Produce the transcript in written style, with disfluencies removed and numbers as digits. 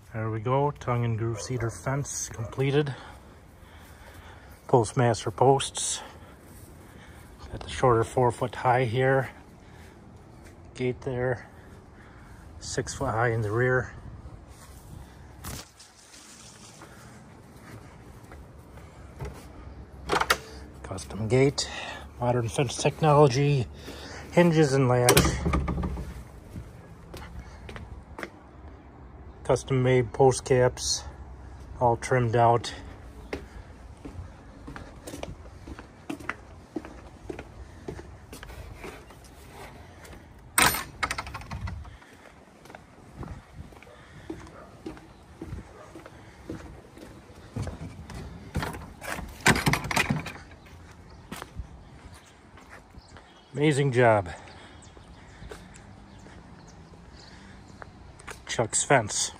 There we go, tongue and groove cedar fence completed. Postmaster posts. Got the shorter 4-foot high here. Gate there. 6-foot high in the rear. Custom gate. Modern fence technology. Hinges and latch. Custom made post caps. All trimmed out. Amazing job. Chuck's Fence.